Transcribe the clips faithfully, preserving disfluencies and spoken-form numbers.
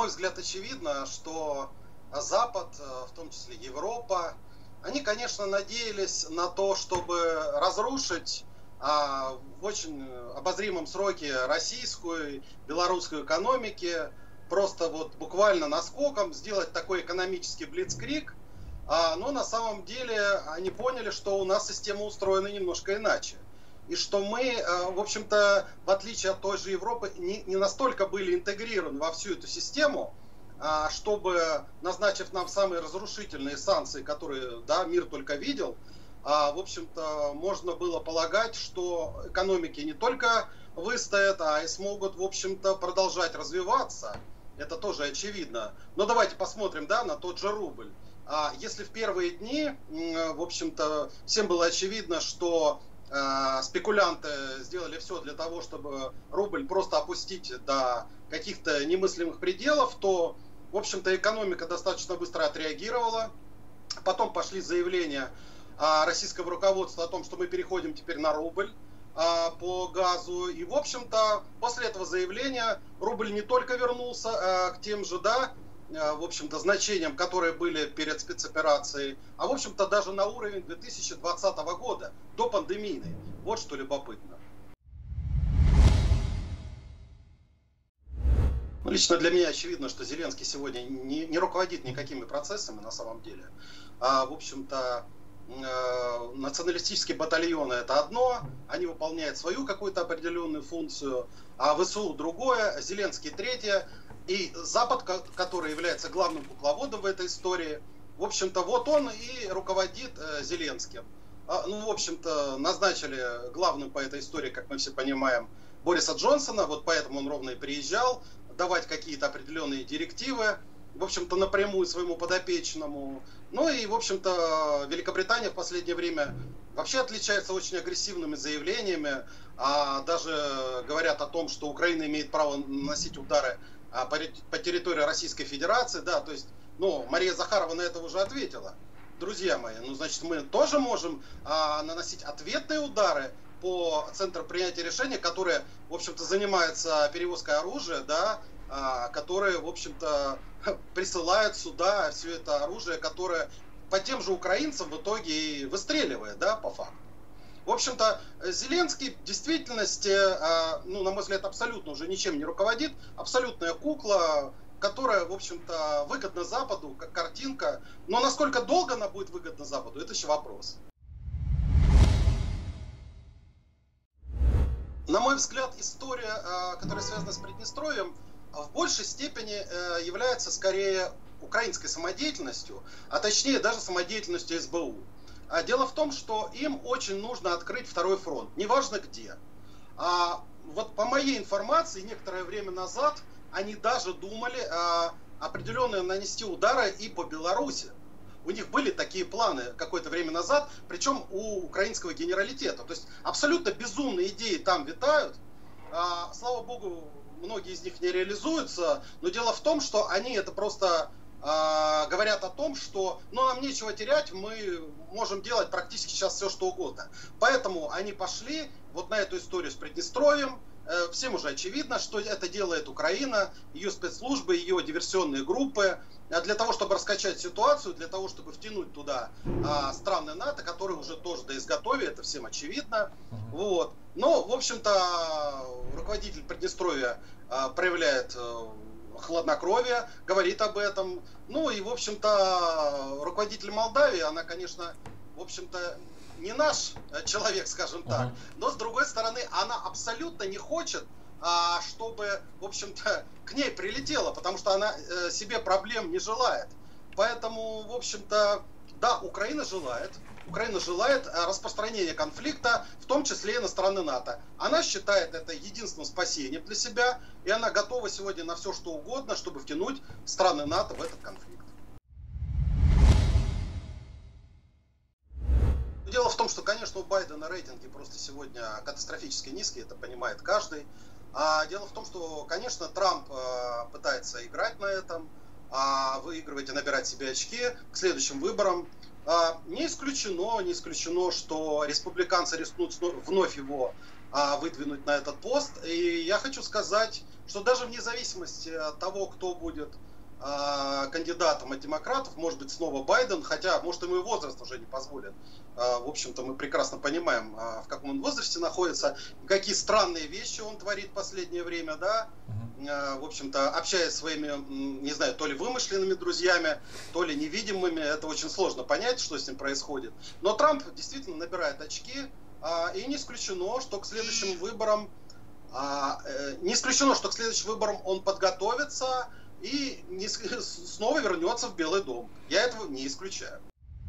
мой взгляд, очевидно, что Запад, в том числе Европа, они, конечно, надеялись на то, чтобы разрушить а, в очень обозримом сроке российскую, белорусскую экономики, просто вот буквально наскоком сделать такой экономический блицкриг. А, но на самом деле они поняли, что у нас система устроена немножко иначе. И что мы, в общем-то, в отличие от той же Европы, не, не настолько были интегрированы во всю эту систему, чтобы, назначив нам самые разрушительные санкции, которые, да, мир только видел, в общем-то, можно было полагать, что экономики не только выстоят, а и смогут, в общем-то, продолжать развиваться. Это тоже очевидно. Но давайте посмотрим, да, на тот же рубль. Если в первые дни, в общем-то, всем было очевидно, что спекулянты сделали все для того, чтобы рубль просто опустить до каких-то немыслимых пределов, то, в общем-то, экономика достаточно быстро отреагировала. Потом пошли заявления российского руководства о том, что мы переходим теперь на рубль по газу. И, в общем-то, после этого заявления рубль не только вернулся к тем же, да, в общем-то, значениям, которые были перед спецоперацией, а, в общем-то, даже на уровень две тысячи двадцатого года, до пандемийной. Вот что любопытно. Лично для меня очевидно, что Зеленский сегодня не, не руководит никакими процессами на самом деле. А, в общем-то, э, националистические батальоны — это одно, они выполняют свою какую-то определенную функцию, а ВСУ другое, Зеленский третье. И Запад, который является главным кукловодом в этой истории, в общем-то, вот он и руководит э, Зеленским. А, ну, в общем-то, назначили главным по этой истории, как мы все понимаем, Бориса Джонсона, вот поэтому он ровно и приезжал, давать какие-то определенные директивы, в общем-то, напрямую своему подопечному. Ну и, в общем-то, Великобритания в последнее время вообще отличается очень агрессивными заявлениями, а даже говорят о том, что Украина имеет право наносить удары по территории Российской Федерации, да, то есть, ну, Мария Захарова на это уже ответила. Друзья мои, ну, значит, мы тоже можем а, наносить ответные удары по центру принятия решений, которые, в общем-то, занимаются перевозкой оружия, да, а, которые, в общем-то, присылают сюда все это оружие, которое по тем же украинцам в итоге и выстреливает, да, по факту. В общем-то, Зеленский в действительности, ну, на мой взгляд, абсолютно уже ничем не руководит. Абсолютная кукла, которая, в общем-то, выгодна Западу, как картинка. Но насколько долго она будет выгодна Западу, это еще вопрос. На мой взгляд, история, которая связана с Приднестровьем, в большей степени является скорее украинской самодеятельностью, а точнее даже самодеятельностью эс бэ у. Дело в том, что им очень нужно открыть второй фронт, неважно где. А вот по моей информации, некоторое время назад они даже думали а, определенно нанести удары и по Беларуси. У них были такие планы какое-то время назад, причем у украинского генералитета. То есть абсолютно безумные идеи там витают. А, слава богу, многие из них не реализуются. Но дело в том, что они это просто... говорят о том, что ну, нам нечего терять, мы можем делать практически сейчас все, что угодно. Поэтому они пошли вот на эту историю с Приднестровьем. Всем уже очевидно, что это делает Украина, ее спецслужбы, ее диверсионные группы, для того, чтобы раскачать ситуацию, для того, чтобы втянуть туда страны НАТО, которые уже тоже до изготовия, это всем очевидно. Вот. Но, в общем-то, руководитель Приднестровья проявляет хладнокровие, говорит об этом. Ну и, в общем-то, руководитель Молдавии, она, конечно, в общем-то, не наш человек, скажем так, uh-huh. но, с другой стороны, она абсолютно не хочет, а, чтобы, в общем-то, к ней прилетело, потому что она э, себе проблем не желает. Поэтому, в общем-то, да, Украина желает, Украина желает распространения конфликта, в том числе и на страны НАТО. Она считает это единственным спасением для себя, и она готова сегодня на все, что угодно, чтобы втянуть страны НАТО в этот конфликт. Дело в том, что, конечно, у Байдена рейтинги просто сегодня катастрофически низкие, это понимает каждый. А дело в том, что, конечно, Трамп пытается играть на этом, выигрывать и набирать себе очки к следующим выборам. Не исключено, не исключено, что республиканцы рискнут вновь его а, выдвинуть на этот пост. И я хочу сказать, что даже вне зависимости от того, кто будет а, кандидатом от демократов, может быть снова Байден, хотя может ему и возраст уже не позволит. А, в общем-то мы прекрасно понимаем, а, в каком он возрасте находится, какие странные вещи он творит в последнее время, да. В общем-то, общаясь с своими, не знаю, то ли вымышленными друзьями, то ли невидимыми, это очень сложно понять, что с ним происходит. Но Трамп действительно набирает очки, и не исключено, что к следующим выборам, не исключено, что к следующим выборам он подготовится и снова вернется в Белый дом. Я этого не исключаю.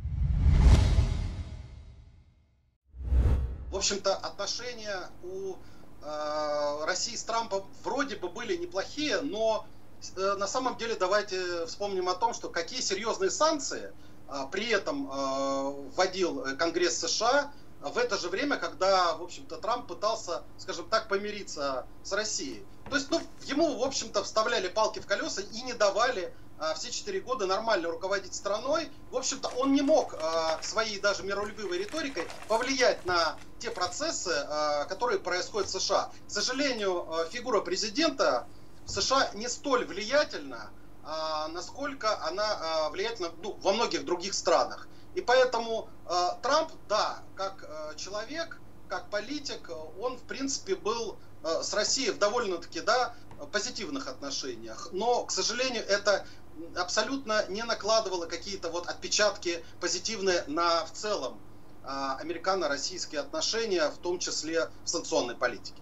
В общем-то, отношения у России с Трампом вроде бы были неплохие, но на самом деле давайте вспомним о том, что какие серьезные санкции при этом вводил Конгресс США в это же время, когда, в общем-то, Трамп пытался, скажем так, помириться с Россией. То есть, ну, ему, в общем-то, вставляли палки в колеса и не давали все четыре года нормально руководить страной. В общем-то, он не мог своей даже миролюбивой риторикой повлиять на те процессы, которые происходят в США. К сожалению, фигура президента в США не столь влиятельна, насколько она влиятельна, ну, во многих других странах. И поэтому Трамп, да, как человек, как политик, он, в принципе, был с Россией в довольно-таки, да, позитивных отношениях. Но, к сожалению, это абсолютно не накладывало какие-то вот отпечатки позитивные на в целом американо-российские отношения, в том числе в санкционной политике.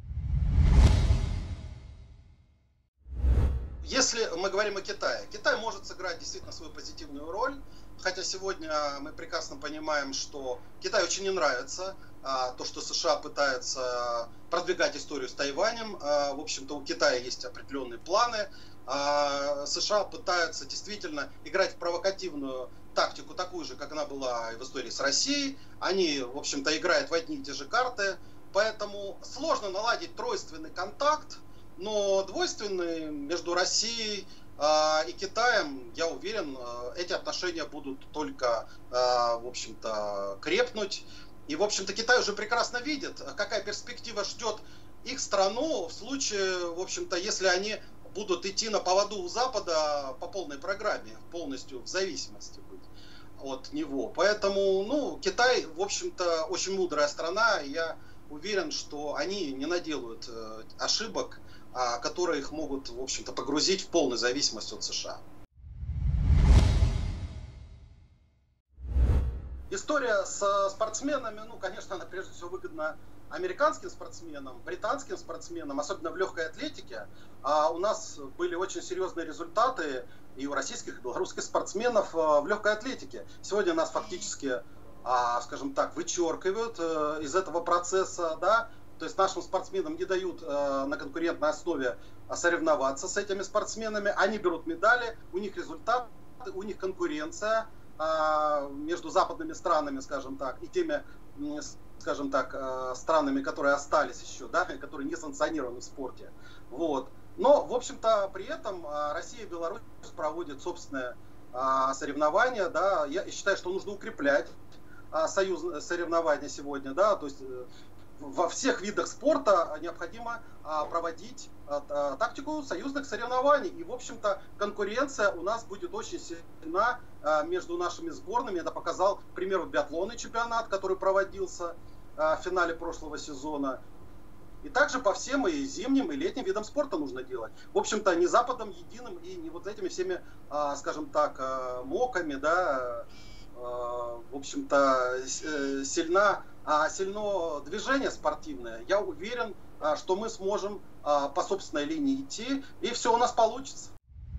Если мы говорим о Китае, Китай может сыграть действительно свою позитивную роль, хотя сегодня мы прекрасно понимаем, что Китаю очень не нравится а, то, что США пытаются продвигать историю с Тайванем. А, в общем-то, у Китая есть определенные планы. А, США пытаются действительно играть в провокативную тактику, такую же, как она была и в истории с Россией. Они, в общем-то, играют в одни и те же карты. Поэтому сложно наладить тройственный контакт, но двойственный между Россией и Китаем, я уверен, эти отношения будут только, в общем-то, крепнуть. И, в общем-то, Китай уже прекрасно видит, какая перспектива ждет их страну в случае, в общем-то, если они будут идти на поводу у Запада по полной программе, полностью в зависимости быть от него. Поэтому, ну, Китай, в общем-то, очень мудрая страна, и я уверен, что они не наделают ошибок, которые их могут, в общем-то, погрузить в полную зависимость от США. История с спортсменами, ну, конечно, она прежде всего выгодна американским спортсменам, британским спортсменам, особенно в легкой атлетике. А у нас были очень серьезные результаты и у российских, и белорусских спортсменов в легкой атлетике. Сегодня нас фактически, скажем так, вычеркивают из этого процесса, да. То есть нашим спортсменам не дают э, на конкурентной основе соревноваться с этими спортсменами. Они берут медали, у них результаты, у них конкуренция э, между западными странами, скажем так, и теми, скажем так, э, странами, которые остались еще, да, которые не санкционированы в спорте. Вот. Но, в общем-то, при этом э, Россия и Беларусь проводят собственное э, соревнования. Да. Я считаю, что нужно укреплять э, союз соревнования сегодня, да, то есть э, во всех видах спорта необходимо а, проводить а, а, тактику союзных соревнований. И, в общем-то, конкуренция у нас будет очень сильна а, между нашими сборными. Это показал, к примеру, биатлонный чемпионат, который проводился а, в финале прошлого сезона. И также по всем и зимним, и летним видам спорта нужно делать. В общем-то, не Западом единым и не вот этими всеми, а, скажем так, а, моками, да, а, в общем-то, сильна А сильно движение спортивное. Я уверен, что мы сможем по собственной линии идти, и все у нас получится.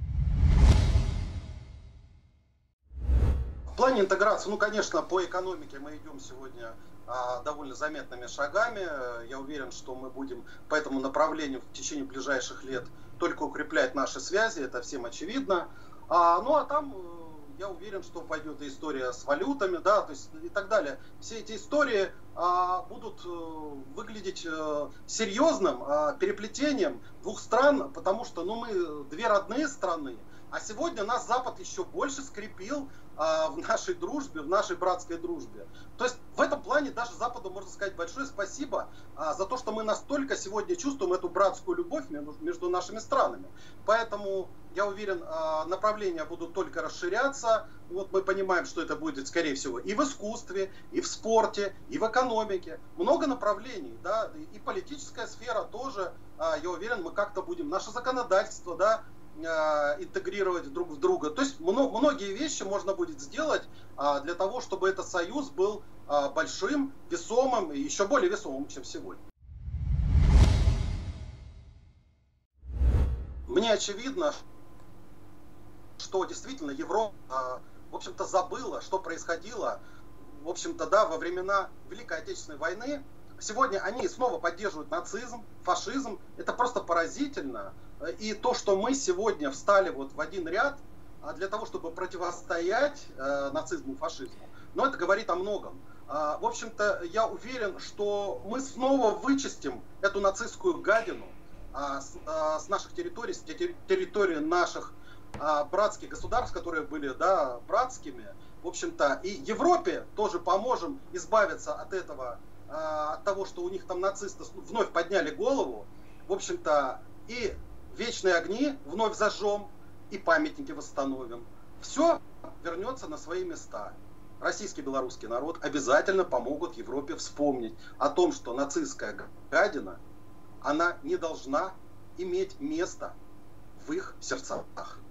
В плане интеграции, ну, конечно, по экономике мы идем сегодня довольно заметными шагами. Я уверен, что мы будем по этому направлению в течение ближайших лет только укреплять наши связи, это всем очевидно. Ну, а там... Я уверен, что пойдет и история с валютами, да, то есть и так далее. Все эти истории а, будут а, выглядеть а, серьезным а, переплетением двух стран, потому что, ну, мы две родные страны, А сегодня нас Запад еще больше скрепил а, в нашей дружбе, в нашей братской дружбе. То есть в этом плане даже Западу можно сказать большое спасибо а, за то, что мы настолько сегодня чувствуем эту братскую любовь между, между нашими странами. Поэтому, я уверен, а, направления будут только расширяться. Вот мы понимаем, что это будет, скорее всего, и в искусстве, и в спорте, и в экономике. Много направлений, да, и политическая сфера тоже, а, я уверен, мы как-то будем, наше законодательство, да, интегрировать друг в друга. То есть многие вещи можно будет сделать для того, чтобы этот союз был большим, весомым и еще более весомым, чем сегодня. Мне очевидно, что действительно Европа, в общем-то, забыла, что происходило, в общем-то, да, во времена Великой Отечественной войны. Сегодня они снова поддерживают нацизм, фашизм. Это просто поразительно. И то, что мы сегодня встали вот в один ряд для того, чтобы противостоять э, нацизму и фашизму, но это говорит о многом. А, в общем-то, я уверен, что мы снова вычистим эту нацистскую гадину а, с, а, с наших территорий, с территории наших а, братских государств, которые были, да, братскими. В общем-то, и Европе тоже поможем избавиться от этого, а, от того, что у них там нацисты вновь подняли голову. В общем-то, и вечные огни вновь зажжем, и памятники восстановим. Все вернется на свои места. Российский и белорусский народ обязательно помогут Европе вспомнить о том, что нацистская гадина, она не должна иметь места в их сердцах.